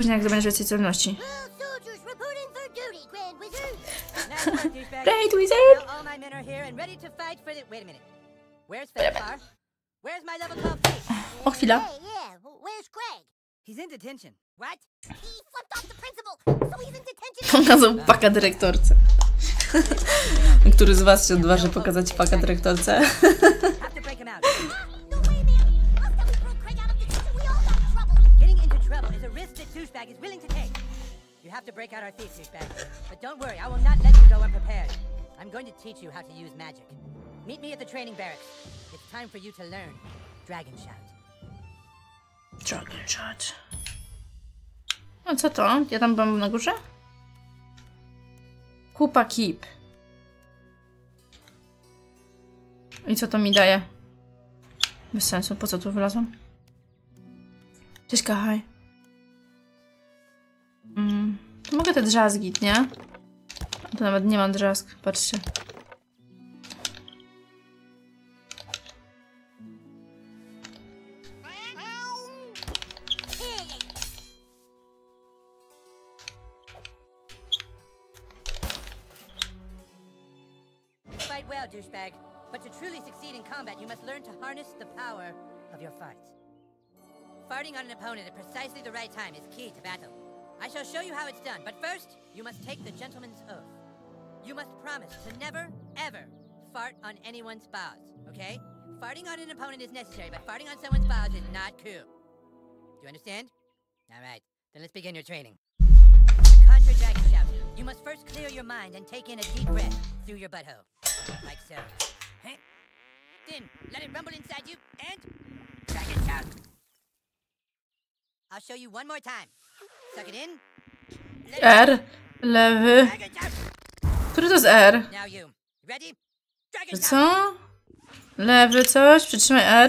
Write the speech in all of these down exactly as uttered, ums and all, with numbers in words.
później, jak zdobędziesz więcej celności. Great Wizard! O, chwila. Pokazał paka dyrektorce. Który z was się odważy pokazać paka dyrektorce? You have to break out our thief, douchebag. But don't worry, I will not let you go unprepared. I'm going to teach you how to use magic. Meet me at the training barracks. It's time for you to learn Dragon Shout. Dragon Shout. No co to? Ja tam byłam na górze? Kupa Keep. I co to mi daje? Bez sensu, po co tu wylazłam? Cześć, Kahaj. Mm. To mogę te drzazgi, nie? To nawet nie mam drzazg, patrzcie. Fight well, douchebag. But to truly succeed in combat, you must learn to harness the power of your farts. Farting on an opponent at precisely the right time is key to battle. I shall show you how it's done, but first, you must take the gentleman's oath. You must promise to never, ever fart on anyone's balls, okay? Farting on an opponent is necessary, but farting on someone's balls is not cool. Do you understand? All right, then let's begin your training. To conjure Dragon Shout, you must first clear your mind and take in a deep breath through your butthole, like so. Huh? Then, let it rumble inside you, and Dragon Shout. I'll show you one more time. Suck it in. R. Lewy. Który to jest R? Co? Lewy coś? Przytrzymaj R.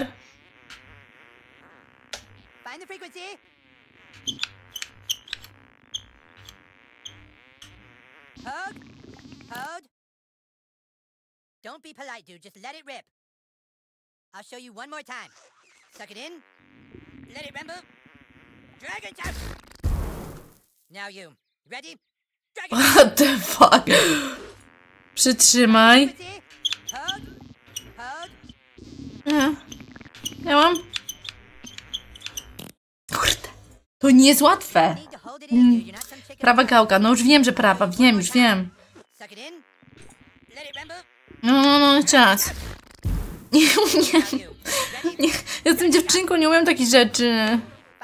Hold. Hold. Don't be polite, dude. Just let it rip. I'll show you one more time. Suck it in. Let it rumble. Dragon Shout. Now you. Ready? Dragon Shout. What the fuck? Przytrzymaj. Hold. Hold. Nie. Ja mam. Kurde. To nie jest łatwe. Mm. Prawa gałka. No już wiem, że prawa. Wiem, już wiem. No, no, no, czas. Nie umiem. Nie. Jestem dziewczynką, nie umiem takich rzeczy.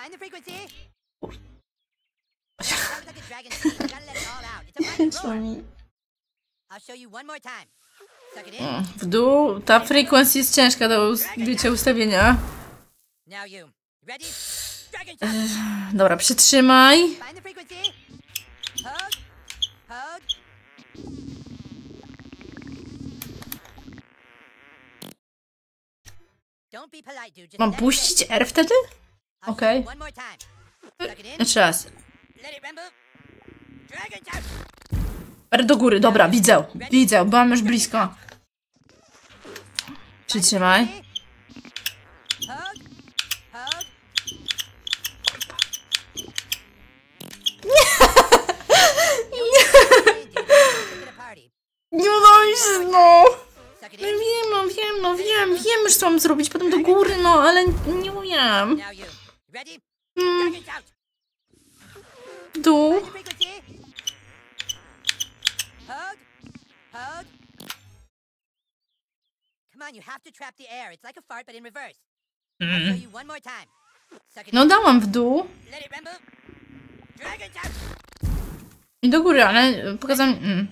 W dół. Ta frequency jest ciężka do, wiecie, ustawienia. Ech, dobra, przytrzymaj. Mam puścić R wtedy? Okej. Okay. Jeszcze raz. R do góry, dobra, widzę. Widzę, byłam już blisko. Przytrzymaj. Nie udało mi się, no. No wiem, no wiem, no wiem, wiem już co mam zrobić, potem do góry, no, ale nie umiem. Mm. Dół. Mm. No dałam w dół. I do góry, ale pokazałam... Mm.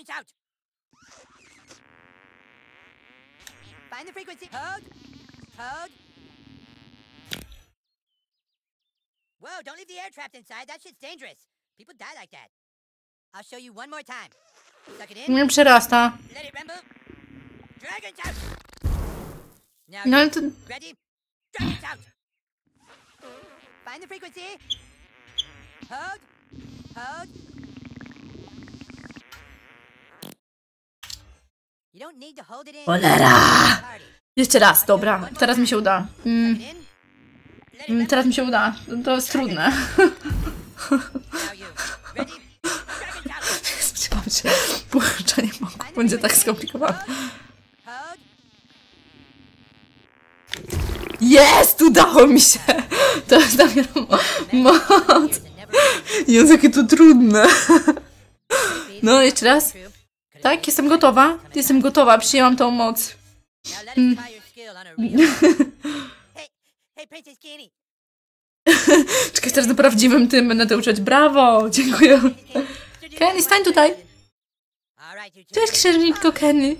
Find the frequency. Hold. Hold. Whoa, don't leave the air trapped inside. That shit's dangerous. People die like that. I'll show you one more time. Suck it in. Nie przerasta. Let it rumble. Dragon Shout. Now no, to... ready? Dragon Shout. Find the frequency. Hold. Hold. Cholera! Jeszcze raz, dobra. Teraz mi się uda. Mm. Teraz mi się uda. To jest trudne. Spodziewałam się, połączenie mogło będzie tak skomplikowane. Jest! Udało mi się! To jest dopiero moc! Jezu, jakie to trudne! No, jeszcze raz. Tak, jestem gotowa. Jestem gotowa, przyjęłam tą moc. Mm. Czekaj, teraz na prawdziwym tym będę to uczyć. Brawo! Dziękuję. Kenny, stań tutaj! Cześć, księżniczko Kenny.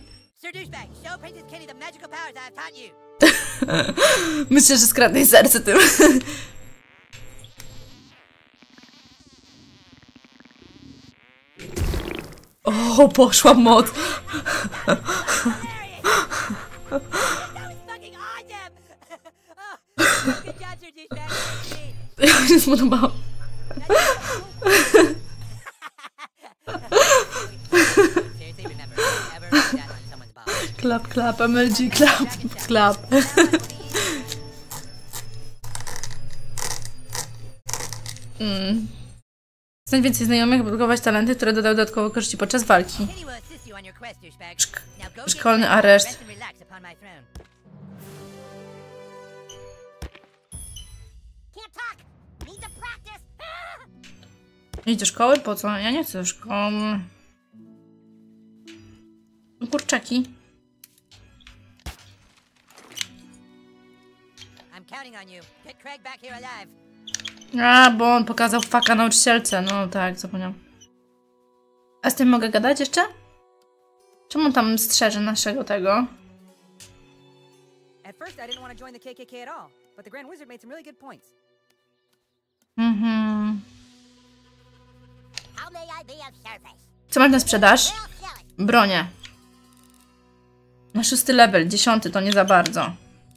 Myślę, że skradnę jej serce tym. O, poszła moc. Ja mi się spodobało. Klap, klap, M L G, klap, klap. Mm. Znać więcej znajomych, budować talenty, które dodały dodatkowo korzyści podczas walki. Szk szkolny areszt. Idź do szkoły? Po co? Ja nie chcę do szkoły. No kurczaki. A, bo on pokazał faka nauczycielce. No tak, zapomniałam. A z tym mogę gadać jeszcze? Czemu on tam strzeże naszego tego? Mhm. Co masz na sprzedaż? Bronię. Na szósty level, dziesiąty to nie za bardzo.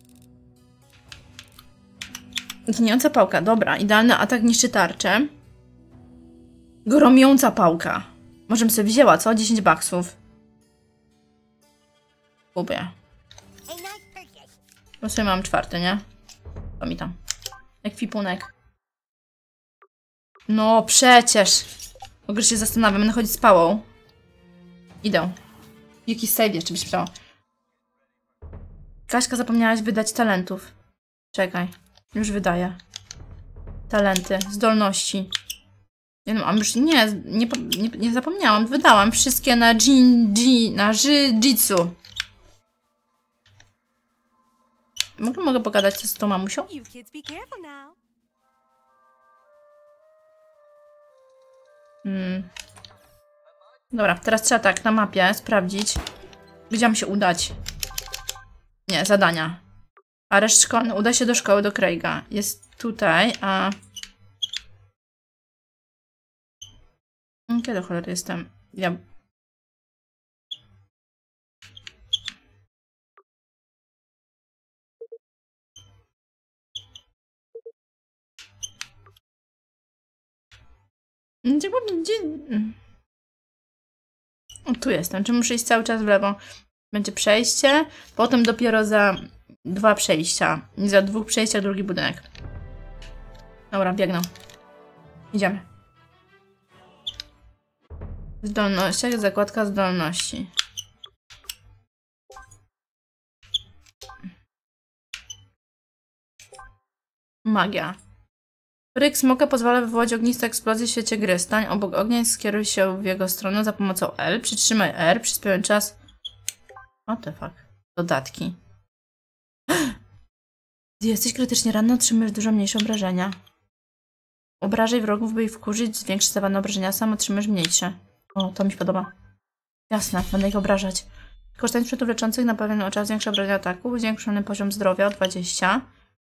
Gnijąca pałka, dobra. Idealny atak niszczy tarczę. Gromiąca pałka. Możem sobie wzięła, co? dziesięć baksów. Kupię. Bo sobie mam czwarty, nie? To mi tam. Ekwipunek. No przecież. W ogóle się zastanawiam, będę chodzić z pałą. Idę. Jaki save jeszcze byś przydało? Kaśka, zapomniałaś wydać talentów. Czekaj. Już wydaję. Talenty, zdolności. Nie, no, już nie, nie, nie, nie zapomniałam. Wydałam wszystkie na jin, jin, na jiu-jitsu. Mogę, mogę pogadać z tą mamusią? Hmm. Dobra, teraz trzeba tak na mapie sprawdzić, gdzie mam się udać. Nie, zadania. Areszt szkolny. Uda się do szkoły do Craiga. Jest tutaj, a... Kiedy do cholery jestem? Ja... Gdzie... Gdzie... O, tu jestem. Czy muszę iść cały czas w lewo? Będzie przejście, potem dopiero za dwa przejścia. I za dwóch przejściach drugi budynek. Dobra, biegnę. Idziemy. Zdolnościach, zakładka zdolności. Magia. Ryk smoka pozwala wywołać ogniste eksplozje w świecie gry. Stań obok ognia i skieruj się w jego stronę za pomocą L. Przytrzymaj R przez pewien czas. What the fuck? Dodatki. Gdy jesteś krytycznie ranny, otrzymujesz dużo mniejsze obrażenia. Obrażaj wrogów, by ich wkurzyć, zwiększy zadawane obrażenia, sam otrzymujesz mniejsze. O, to mi się podoba. Jasne, będę ich obrażać. Korzystając z przedmiotów leczących na pewien czas zwiększa obrażenia ataków, zwiększony poziom zdrowia o dwadzieścia.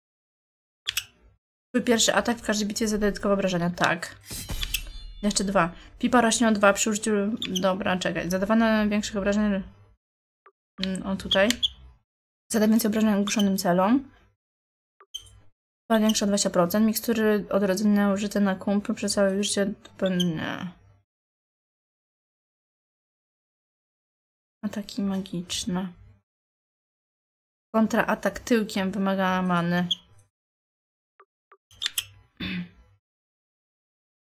Twój pierwszy atak w każdej bitwie zada dodatkowe obrażenia. Tak. Jeszcze dwa. Pipa rośnie o dwa przy użyciu... Dobra, czekaj. Zadawane większych obrażeń... O, tutaj. Zada więcej obrażeń ogłuszonym celom. Większa o dwadzieścia procent. Mikstury odrodzenia użyte na kumplu przez całe życie... Nie. Ataki magiczne. Kontraatak tyłkiem wymaga many.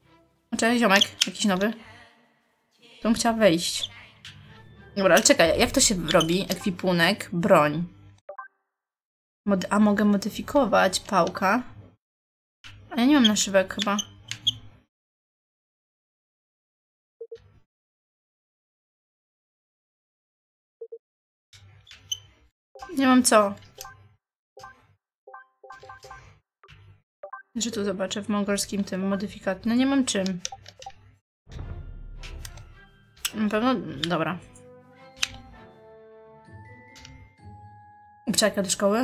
Cześć, ziomek. Jakiś nowy. Tu bym chciała wejść. Dobra, ale czekaj, jak to się robi? Ekwipunek, broń. Mod a mogę modyfikować pałka. A ja nie mam naszywek chyba. Nie mam co. Że tu zobaczę w mongolskim tym modyfikat. No nie mam czym. Na pewno... Dobra. Czeka do szkoły?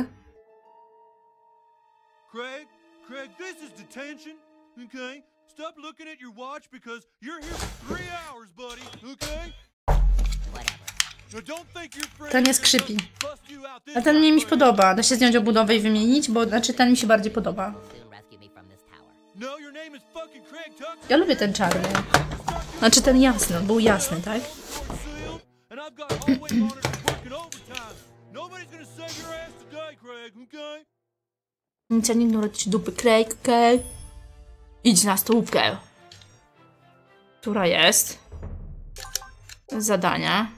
Craig, Craig, this is detention, okay? Stop looking at your watch because you're here for three hours, buddy, okay? No don't think your friend Ten jest creepy. bust you out this A ten mi mi się time, podoba. Da się zdjąć obudowę i wymienić, bo znaczy ten mi się bardziej podoba. No, your name is fucking Craig Tucker. Ja lubię ten czarny. Znaczy ten jasny, był jasny, tak? Sealed, and I've got hallway monitors working overtime. Nobody's gonna save your ass today, Craig, okay? Nic nie ignorować dupy. Craig, okej. Idź na stołówkę. Która jest? Zadania.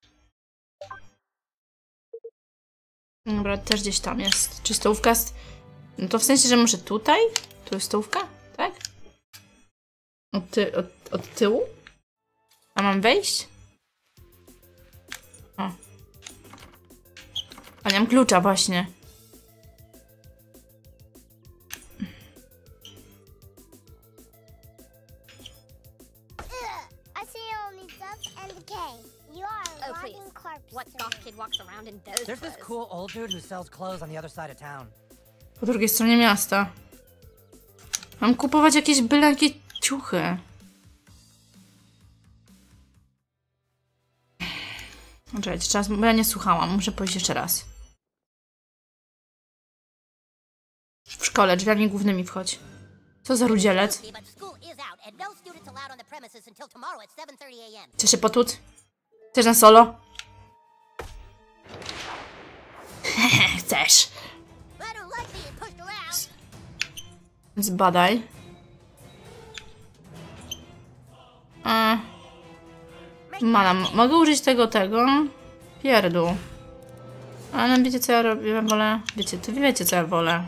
Dobra, też gdzieś tam jest. Czy stołówka jest... No to w sensie, że może tutaj? Tu jest stołówka? Tak? Od, ty od, od tyłu? A mam wejść? O. A nie mam klucza właśnie. There's this cool old dude who sells clothes on the other side of town. Po drugiej stronie miasta. Mam kupować jakieś byle jakie ciuchy. Czekajcie, czas, bo ja nie słuchałam. Muszę pójść jeszcze raz. W szkole, drzwiami głównymi wchodź. Co za rudzielec? Chce się potłuc? Chcesz na solo? Chcesz. Zbadaj. A. Mana, mogę użyć tego, tego? Pierdół. Ale wiecie co ja robię? Ja wolę... Wiecie, to wiecie co ja wolę.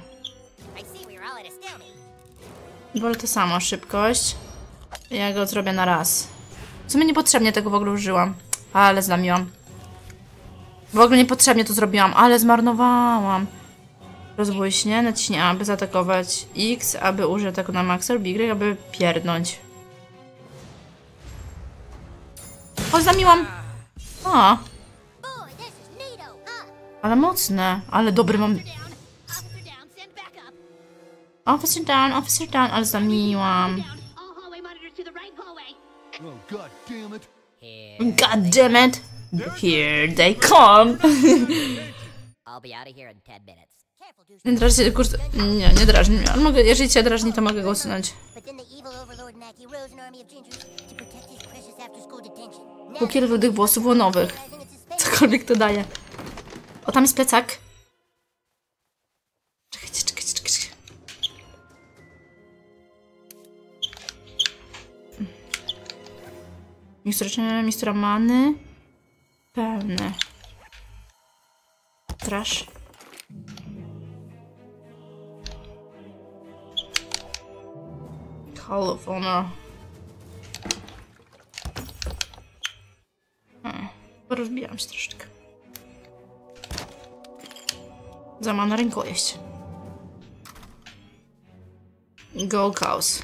Wolę to samo, szybkość. Ja go zrobię na raz. W sumie niepotrzebnie tego w ogóle użyłam. Ale zlamiłam. W ogóle niepotrzebnie to zrobiłam, ale zmarnowałam. Rozbłyśnie, naciśnij A, aby zaatakować X, aby użyć ataku na maksa lub Y, aby pierdnąć. O, zlamiłam! O! Ale mocne, ale dobry mam... Officer down, officer down, ale zlamiłam. Oh, god damn it. God damn it! Here they come! I'll be out of here in ten minutes. Nie drażni kurs... Nie, nie drażni mnie. Ale mogę, jeżeli cię drażni, to mogę go usunąć. Bukiel rudych włosów łonowych. Cokolwiek to daje. O, tam jest plecak. Czekajcie, czekajcie, czekajcie. Mistura, mistura many. Pełne. Trash. Call of Honor. Hmm. Porozbijam się troszeczkę. Zamana rękojeść. Gold Cows.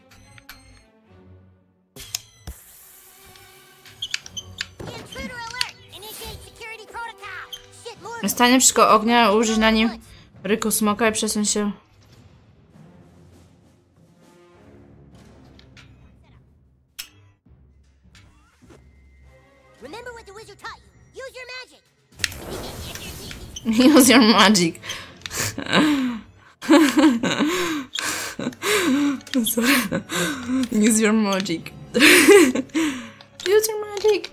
Stanie przy ognia, użyć na nim ryku smoka i przesuń się. Use your magic. Sorry. Use your magic. Use your magic.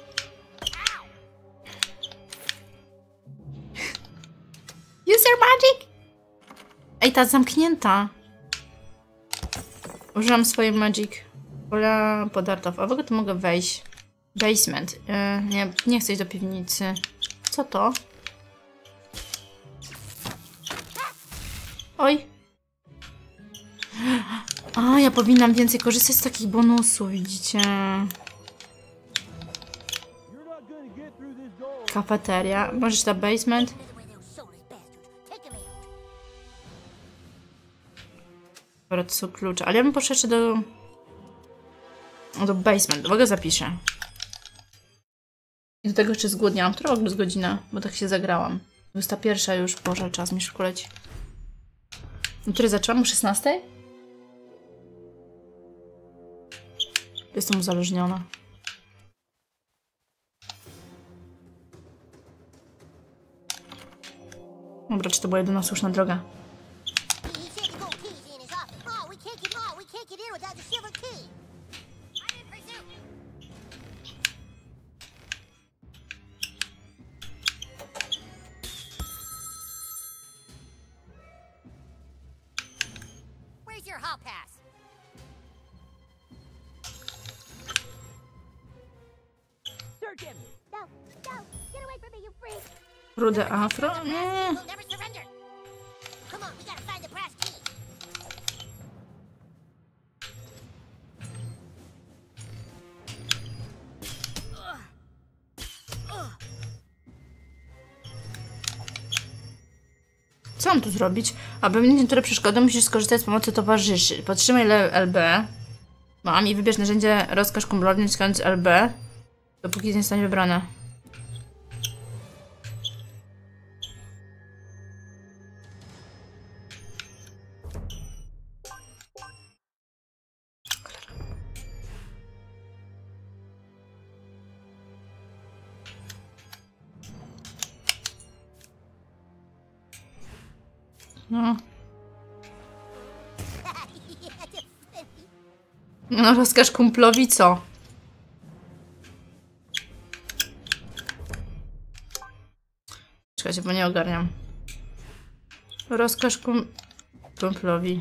Use your magic. Ej, ta zamknięta. Użyłam swojej magic Pola podartów. A w ogóle to mogę wejść. Basement. Yy, nie, nie chcę iść do piwnicy. Co to? Oj. A, ja powinnam więcej korzystać z takich bonusów, widzicie? Kafeteria. Możesz na basement? Dobra, to są klucze. Ale ja bym poszedł jeszcze do... do basement. W ogóle zapiszę. I do tego jeszcze zgłodniałam. Która w ogóle jest godzina? Bo tak się zagrałam. dwudziesta pierwsza już. Boże, czas mi szybko leci. No, który zaczęłam? O szesnastej? Jestem uzależniona. Dobra, czy to była jedyna słuszna droga? Rude afro? Nie. Co mam tu zrobić? Aby wymienić niektóre przeszkody, musisz skorzystać z pomocy towarzyszy. Podtrzymaj L B. Mam i wybierz narzędzie rozkaż kumplowi, naciskając L B, dopóki nie zostanie wybrane. No. No, rozkaż kumplowi co? Czekajcie, bo nie ogarniam. Rozkaż kum... kumplowi.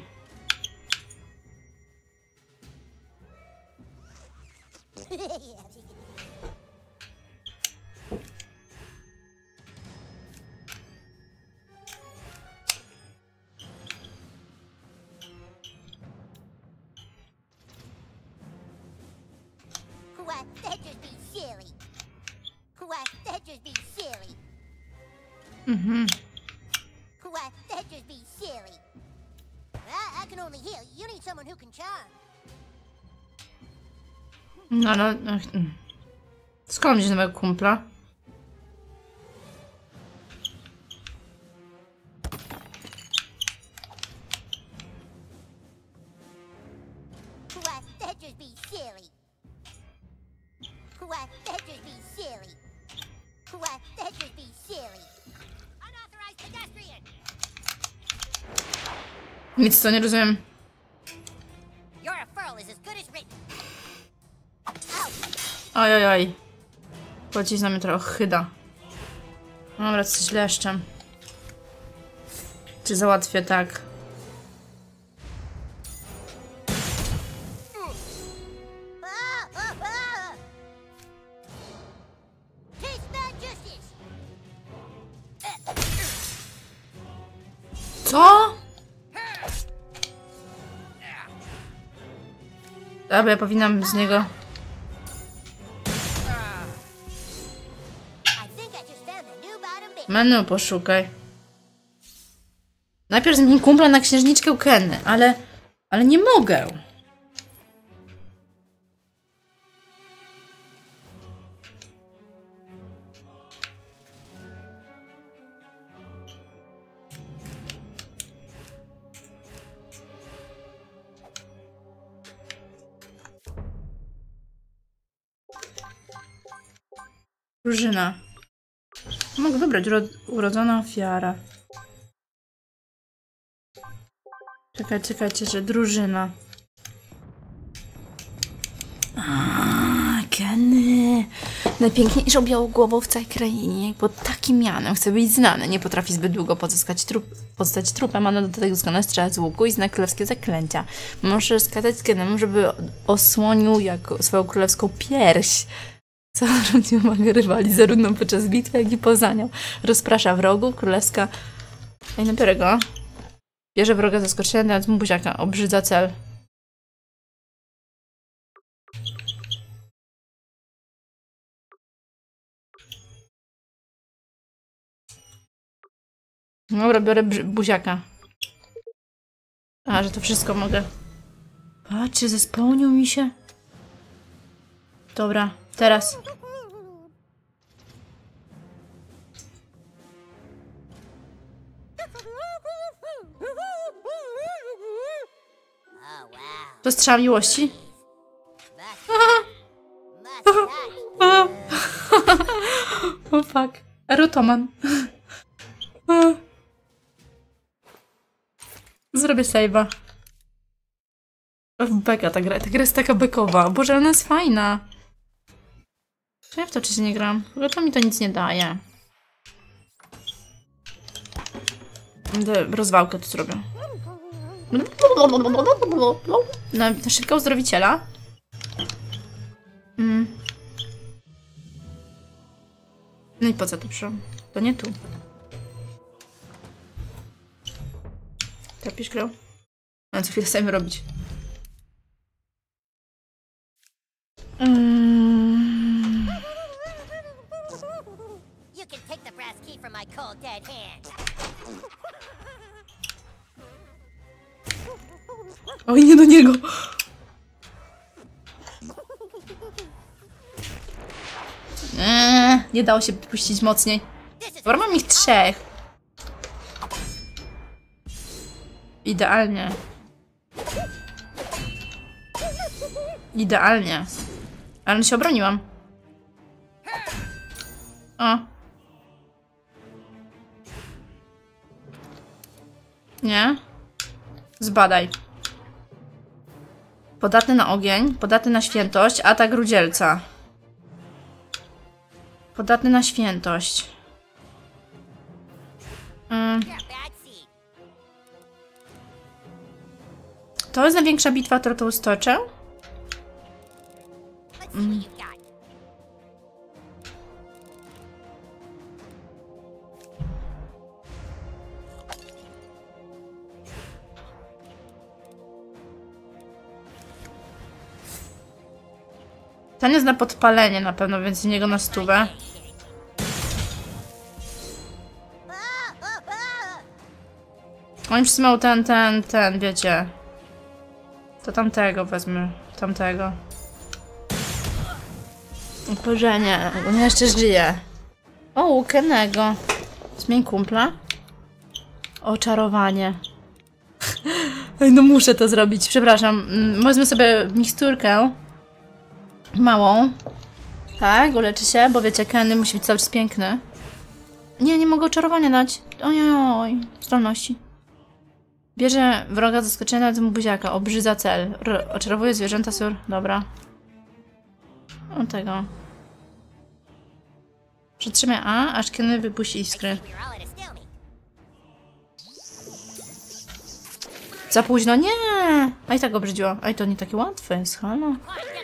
Mhm. No ale... Skąd wziąć nowego kumpla? Nic co nie rozumiem. Oj, oj, oj. Płacić na mnie trochę chyda. Dobra, coś źle jeszcze. Czy załatwię tak? Co? Dobra, ja powinnam z niego... Menu poszukaj. Najpierw zmień kumpla na księżniczkę Kenny, ale... Ale nie mogę. Drużyna. Mogę wybrać urodzona ofiara. Czekaj, czekajcie, że drużyna. Aaaa, Kenny. Najpiękniejszą białogłową w całej krainie. Pod takim mianem chce być znany. Nie potrafi zbyt długo pozyskać trup, pozostać trupem, a na dodatek doskonale strzela z łuku i zna królewskie zaklęcia. Może skazać Genemu, żeby osłonił jako swoją królewską pierś. Co rządzi uwagę rywali zarówno podczas bitwy, jak i poza nią. Rozprasza wrogów, królewska... Ej, nabiorę go. Bierze wroga zaskoczenia, dając mu buziaka. Obrzydza cel. Dobra, biorę buziaka. A, że to wszystko mogę. Patrzcie, zespełnił mi się. Dobra, teraz. To strzał miłości? O fuck. Erotoman. Zrobię save'a. Beka ta gra. Ta gra jest taka bekowa. Boże, ona jest fajna. Czy ja w to czy nie gram? Bo to mi to nic nie daje. Będę rozwałkę tu zrobię. Na, na szybko uzdrowiciela. Mm. No i po co to przyszło? To nie tu. Trapisz grę? Ale co chwilę chcemy robić. Mm. Oj, nie do niego! Eee, nie dało się puścić mocniej. Dobra, mam ich trzech. Idealnie. Idealnie. Ale się obroniłam. O. Nie? Zbadaj. Podatny na ogień, podatny na świętość, atak rudzielca. Podatny na świętość. Mm. To jest największa bitwa, którą tu stoczę. Mm. Ten jest na podpalenie na pewno, więc z niego na stówę. Oni wszyscy mają ten, ten, ten, wiecie. To tamtego wezmę. Tamtego. Oporzenie. On jeszcze żyje. O, łukenego. Zmień kumpla. Oczarowanie. Ej, no muszę to zrobić. Przepraszam. Wezmę sobie miksturkę. Małą. Tak, uleczy się, bo wiecie, Kenny musi być cały czas piękny. Nie, nie mogę oczarowania dać. Ojoj, zdolności. Bierze wroga zaskoczenia do buziaka. Obrzydza cel. R oczarowuje zwierzęta sur. Dobra. O tego. Przytrzymaj A, aż Kenny wypuści iskry. Za późno? Nie! A i tak obrzydziło. A i to nie takie łatwe jest, halo.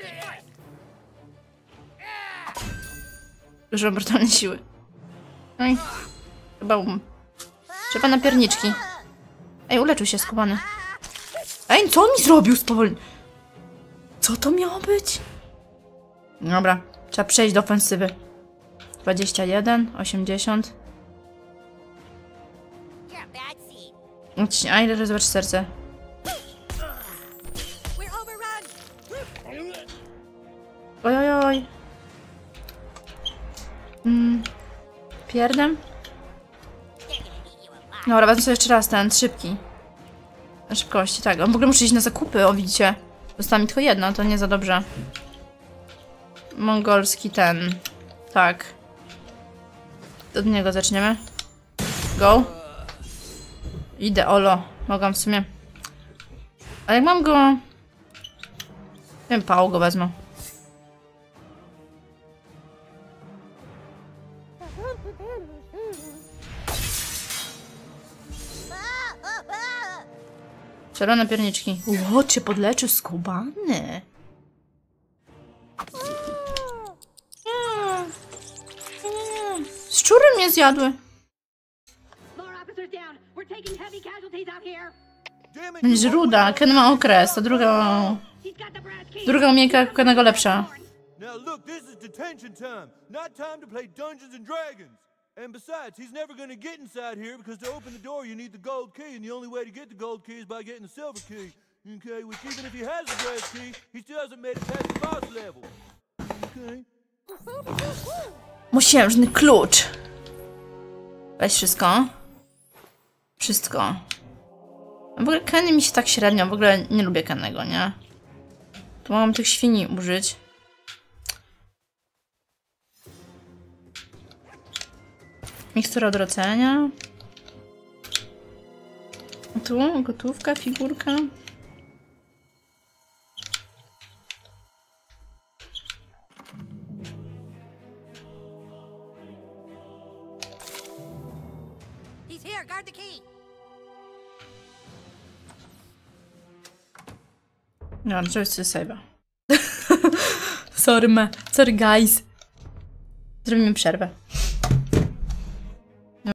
Użyłam brutalnej siły. Oj. Chyba um. Trzeba na pierniczki. Ej, uleczył się skubany. Ej, co on mi zrobił spowolnie? Co to miało być? Dobra, trzeba przejść do ofensywy. dwadzieścia jeden, osiemdziesiąt. A ile zobacz serce? Oj, oj, oj. Mm. Pierdem? Dobra, wezmę sobie jeszcze raz ten, szybki. Na szybkości, tak. On w ogóle muszę iść na zakupy, o widzicie. Została mi tylko jedna, to nie za dobrze. Mongolski ten. Tak. Od niego zaczniemy. Go. Idę, olo. Mogłam w sumie. Ale jak mam go... Nie wiem, pał go wezmę. Zielone pierniczki. Ło, cię podleczył skubany. Nie. Nie, nie, nie. Szczury mnie zjadły. Będzie ruda. Ken ma okres, to druga... Druga umiejętność Kenego lepsza. Now look, this is detention time, not time to play Dungeons and Dragons. And besides, he's never gonna get inside here because to open the door you need the gold key, and the only way to get the gold key is by getting the silver key. Okay, which even if he has the brass key, he still hasn't made it past the boss level. Okay. Mosiężny klucz. Weź wszystko. Wszystko. W ogóle Kenny mi się tak średnio, w ogóle nie lubię Kennego, nie? Tu mogłam tych świni użyć. Mikstura odrodzenia. A tu gotówka, figurka. He's here. Guard the key. No, zrobię sobie save'a. Sorry, me. Sorry, guys. Zrobimy przerwę.